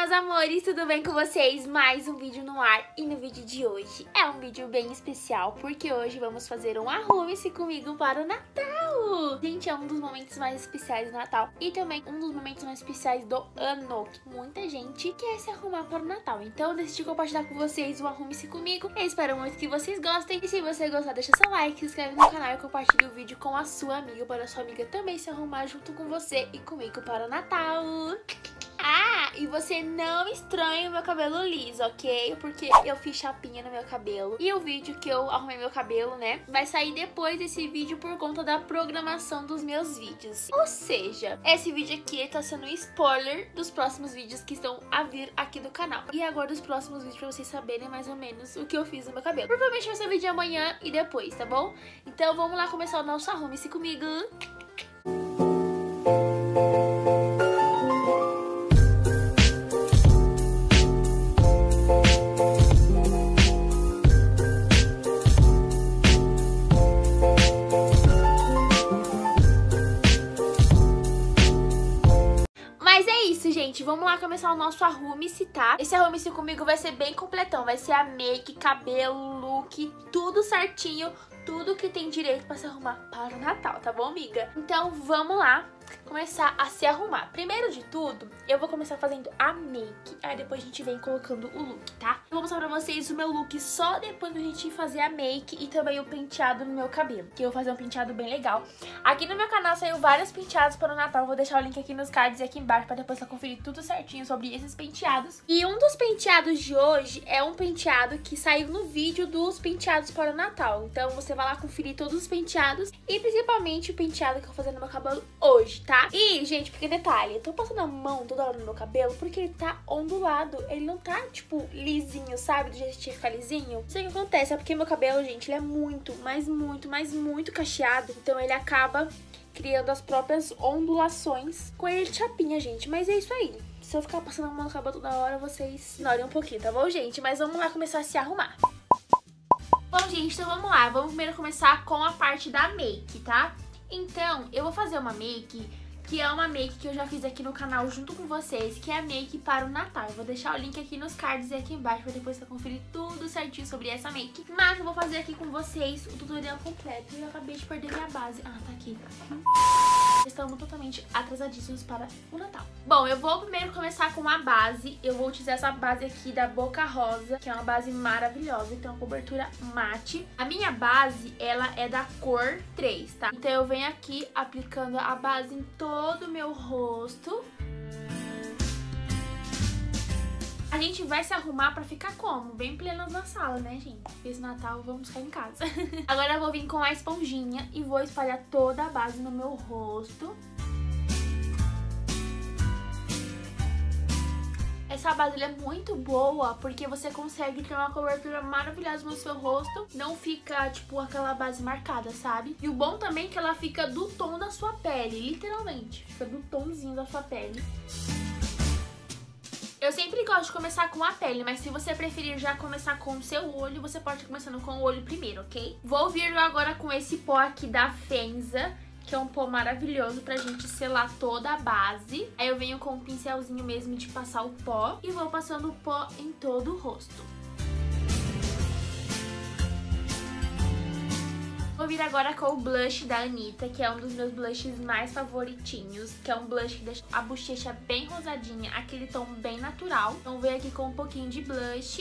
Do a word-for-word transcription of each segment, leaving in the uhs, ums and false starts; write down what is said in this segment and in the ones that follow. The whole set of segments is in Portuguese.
meus amores, tudo bem com vocês? Mais um vídeo no ar e no vídeo de hoje é um vídeo bem especial porque hoje vamos fazer um arrume-se comigo para o Natal. Gente, é um dos momentos mais especiais do Natal e também um dos momentos mais especiais do ano, que muita gente quer se arrumar para o Natal. Então eu decidi compartilhar com vocês o arrume-se comigo. Eu espero muito que vocês gostem e se você gostar deixa seu like, se inscreve no canal e compartilha o vídeo com a sua amiga para a sua amiga também se arrumar junto com você e comigo para o Natal. Ah, e você não estranha o meu cabelo liso, ok? Porque eu fiz chapinha no meu cabelo. E o vídeo que eu arrumei meu cabelo, né, vai sair depois desse vídeo por conta da programação dos meus vídeos. Ou seja, esse vídeo aqui tá sendo um spoiler dos próximos vídeos que estão a vir aqui do canal. E agora os próximos vídeos pra vocês saberem mais ou menos o que eu fiz no meu cabelo. Provavelmente vai ser vídeo amanhã e depois, tá bom? Então vamos lá começar o nosso arrume-se comigo. Gente, vamos lá começar o nosso arrume-se, tá? Esse arrume-se comigo vai ser bem completão. Vai ser a make, cabelo, look, tudo certinho. Tudo que tem direito pra se arrumar para o Natal, tá bom, amiga? Então, vamos lá começar a se arrumar. Primeiro de tudo, eu vou começar fazendo a make. Aí depois a gente vem colocando o look, tá? Eu vou mostrar pra vocês o meu look só depois da gente fazer a make e também o penteado no meu cabelo. Que eu vou fazer um penteado bem legal. Aqui no meu canal saiu vários penteados para o Natal. Eu vou deixar o link aqui nos cards e aqui embaixo pra depois você conferir tudo certinho sobre esses penteados. E um dos penteados de hoje é um penteado que saiu no vídeo dos penteados para o Natal. Então você vai lá conferir todos os penteados e principalmente o penteado que eu vou fazer no meu cabelo hoje, tá? E, gente, porque detalhe, eu tô passando a mão toda hora no meu cabelo porque ele tá ondulado. Ele não tá, tipo, lisinho, sabe? Do jeito que tinha que ficar lisinho. Isso que acontece, é porque meu cabelo, gente, ele é muito, mas muito, mas muito cacheado. Então ele acaba criando as próprias ondulações com ele de chapinha, gente. Mas é isso aí. Se eu ficar passando a mão no cabelo toda hora, vocês ignorem um pouquinho, tá bom, gente? Mas vamos lá começar a se arrumar. Bom, gente, então vamos lá. Vamos primeiro começar com a parte da make, tá? Então, eu vou fazer uma make que é uma make que eu já fiz aqui no canal junto com vocês, que é a make para o Natal. Eu vou deixar o link aqui nos cards e aqui embaixo pra depois você conferir tudo certinho sobre essa make. Mas eu vou fazer aqui com vocês o tutorial completo. E eu acabei de perder minha base. Ah, tá aqui. Estamos totalmente atrasadíssimos para o Natal. Bom, eu vou primeiro começar com a base. Eu vou utilizar essa base aqui da Boca Rosa, que é uma base maravilhosa, então uma cobertura mate. A minha base, ela é da cor três, tá? Então eu venho aqui aplicando a base em todo o meu rosto. A gente vai se arrumar pra ficar como? Bem plenas na sala, né, gente? Porque esse Natal vamos ficar em casa. Agora eu vou vir com a esponjinha e vou espalhar toda a base no meu rosto. Essa base é muito boa porque você consegue ter uma cobertura maravilhosa no seu rosto. Não fica, tipo, aquela base marcada, sabe? E o bom também é que ela fica do tom da sua pele, literalmente. Fica do tomzinho da sua pele. Eu sempre gosto de começar com a pele, mas se você preferir já começar com o seu olho, você pode ir começando com o olho primeiro, ok? Vou vir agora com esse pó aqui da Fenza, que é um pó maravilhoso pra gente selar toda a base. Aí eu venho com um pincelzinho mesmo de passar o pó e vou passando o pó em todo o rosto. Vou vir agora com o blush da Anitta, que é um dos meus blushes mais favoritinhos, que é um blush que deixa a bochecha bem rosadinha, aquele tom bem natural. Então venho aqui com um pouquinho de blush.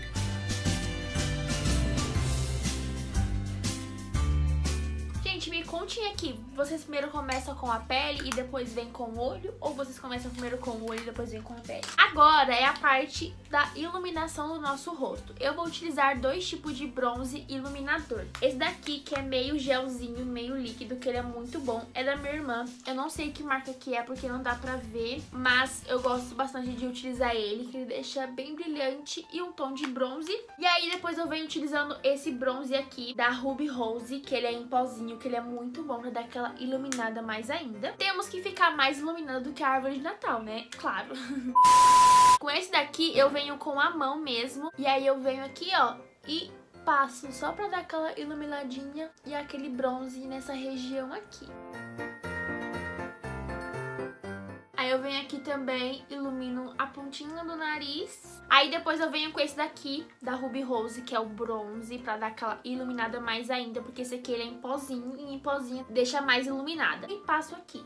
Gente, me contem aqui, vocês primeiro começam com a pele e depois vem com o olho? Ou vocês começam primeiro com o olho e depois vem com a pele? Agora é a parte da iluminação do nosso rosto. Eu vou utilizar dois tipos de bronze iluminador. Esse daqui, que é meio gelzinho, meio líquido, que ele é muito bom, é da minha irmã. Eu não sei que marca que é, porque não dá pra ver, mas eu gosto bastante de utilizar ele, que ele deixa bem brilhante e um tom de bronze. E aí depois eu venho utilizando esse bronze aqui da Ruby Rose, que ele é em pozinho, que ele é muito bom pra dar aquela iluminada mais ainda. Temos que ficar mais iluminado do que a árvore de Natal, né? Claro. Com esse daqui eu venho com a mão mesmo. E aí eu venho aqui, ó, e passo só pra dar aquela iluminadinha e aquele bronze nessa região aqui. Aí eu venho aqui também, ilumino a pontinha do nariz. Aí depois eu venho com esse daqui, da Ruby Rose, que é o bronze, pra dar aquela iluminada mais ainda, porque esse aqui ele é em pozinho, e em pozinho deixa mais iluminada. E passo aqui.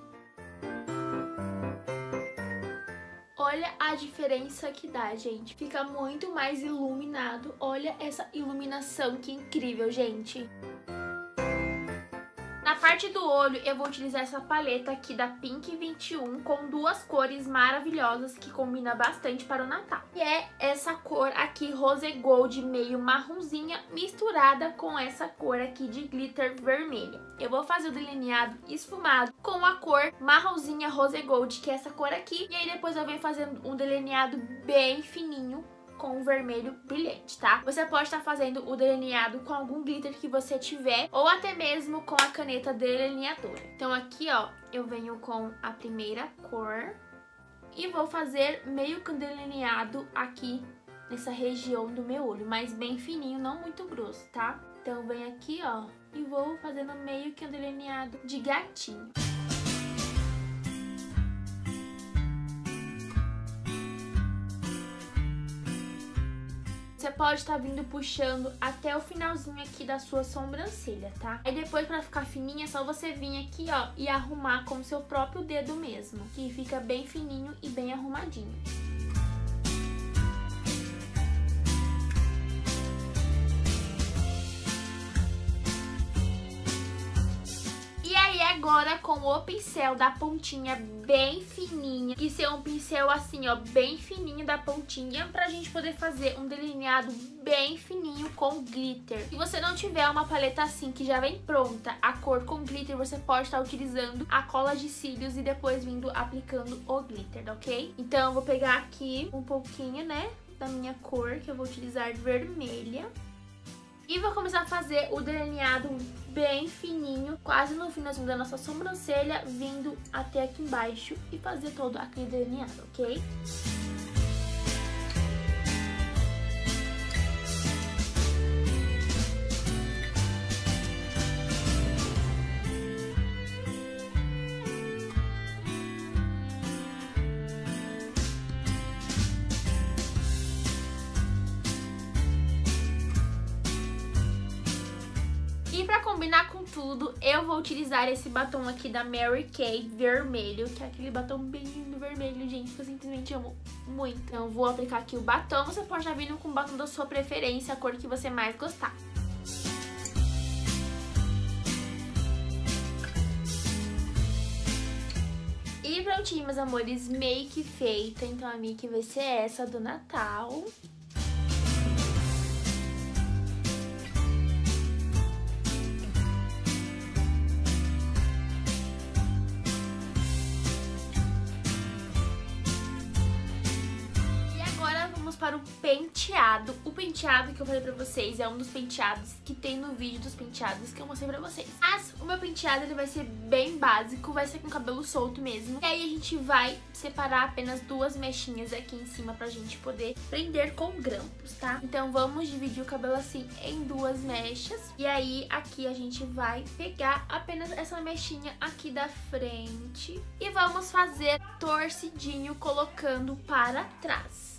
Olha a diferença que dá, gente. Fica muito mais iluminado. Olha essa iluminação, que incrível, gente. Na parte do olho, eu vou utilizar essa paleta aqui da Pink vinte e um com duas cores maravilhosas que combina bastante para o Natal. E é essa cor aqui, rose gold, meio marronzinha, misturada com essa cor aqui de glitter vermelha. Eu vou fazer o delineado esfumado com a cor marronzinha rose gold, que é essa cor aqui. E aí depois eu venho fazendo um delineado bem fininho com o vermelho brilhante, tá? Você pode estar fazendo o delineado com algum glitter que você tiver, ou até mesmo com a caneta delineadora. Então aqui, ó, eu venho com a primeira cor e vou fazer meio que um delineado aqui nessa região do meu olho, mas bem fininho, não muito grosso, tá? Então eu venho aqui, ó, e vou fazendo meio que um delineado de gatinho. Você pode estar vindo puxando até o finalzinho aqui da sua sobrancelha, tá? Aí depois, pra ficar fininha, é só você vir aqui, ó, e arrumar com o seu próprio dedo mesmo, que fica bem fininho e bem arrumadinho. Agora com o pincel da pontinha bem fininha, que ser um pincel assim, ó, bem fininho da pontinha, pra gente poder fazer um delineado bem fininho com glitter. Se você não tiver uma paleta assim que já vem pronta, a cor com glitter, você pode estar utilizando a cola de cílios e depois vindo aplicando o glitter, ok? Então eu vou pegar aqui um pouquinho, né, da minha cor, que eu vou utilizar vermelha. E vou começar a fazer o delineado bem fininho, quase no finalzinho da nossa sobrancelha, vindo até aqui embaixo e fazer todo aquele delineado, ok? E pra combinar com tudo, eu vou utilizar esse batom aqui da Mary Kay vermelho, que é aquele batom bem lindo vermelho, gente, que eu simplesmente amo muito. Então eu vou aplicar aqui o batom, você pode estar vindo com o batom da sua preferência, a cor que você mais gostar. E prontinho, meus amores, make feita. Então a make vai ser essa do Natal. Para o penteado. O penteado que eu falei pra vocês é um dos penteados que tem no vídeo dos penteados que eu mostrei pra vocês. Mas o meu penteado ele vai ser bem básico, vai ser com cabelo solto mesmo. E aí a gente vai separar apenas duas mechinhas aqui em cima pra gente poder prender com grampos, tá? Então vamos dividir o cabelo assim em duas mechas. E aí aqui a gente vai pegar apenas essa mechinha aqui da frente e vamos fazer torcidinho colocando para trás.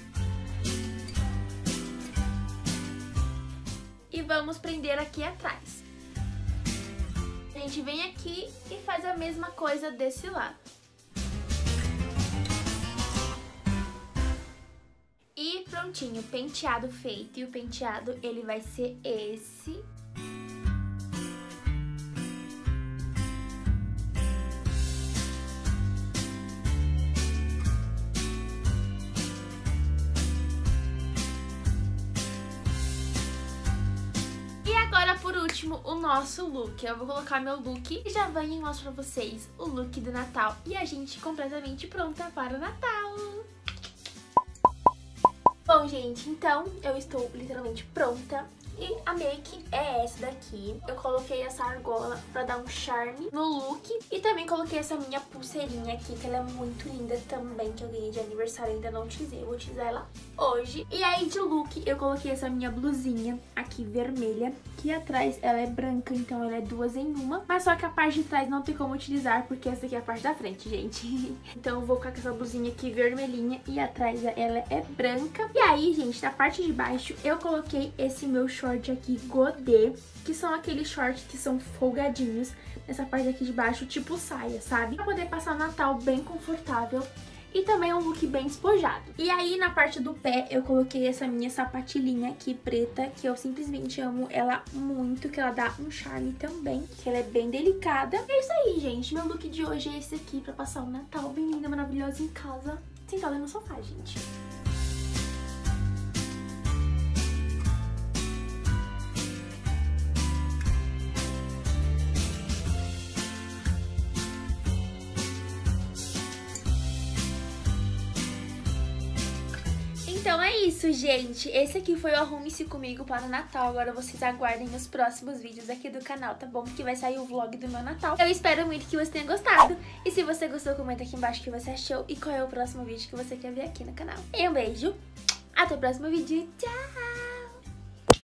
E vamos prender aqui atrás. A gente vem aqui e faz a mesma coisa desse lado. E prontinho, penteado feito. E o penteado, ele vai ser esse. Agora, por último, o nosso look. Eu vou colocar meu look e já venho e mostro pra vocês o look do Natal. E a gente completamente pronta para o Natal. Bom, gente, então eu estou literalmente pronta. E a make é essa daqui. Eu coloquei essa argola pra dar um charme no look. E também coloquei essa minha pulseirinha aqui, que ela é muito linda também, que eu ganhei de aniversário, ainda não utilizei. Eu vou utilizar ela hoje. E aí de look eu coloquei essa minha blusinha aqui vermelha, que atrás ela é branca, então ela é duas em uma. Mas só que a parte de trás não tem como utilizar, porque essa aqui é a parte da frente, gente. Então eu vou com essa blusinha aqui vermelhinha e atrás ela é branca. E aí, gente, na parte de baixo eu coloquei esse meu short aqui godê, que são aqueles shorts que são folgadinhos nessa parte aqui de baixo, tipo saia, sabe? Pra poder passar o Natal bem confortável. E também um look bem despojado. E aí na parte do pé eu coloquei essa minha sapatilhinha aqui preta, que eu simplesmente amo ela muito, que ela dá um charme também, que ela é bem delicada. É isso aí, gente. Meu look de hoje é esse aqui, pra passar o Natal bem linda, maravilhosa em casa, sentada no sofá, gente. Então é isso, gente. Esse aqui foi o Arrume-se Comigo para o Natal. Agora vocês aguardem os próximos vídeos aqui do canal, tá bom? Porque vai sair o vlog do meu Natal. Eu espero muito que você tenha gostado. E se você gostou, comenta aqui embaixo o que você achou e qual é o próximo vídeo que você quer ver aqui no canal. E um beijo, até o próximo vídeo. Tchau!